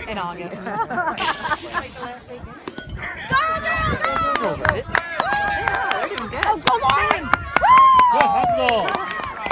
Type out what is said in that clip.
in August. Girls, right? They're doing good. Oh, come on! Good hustle.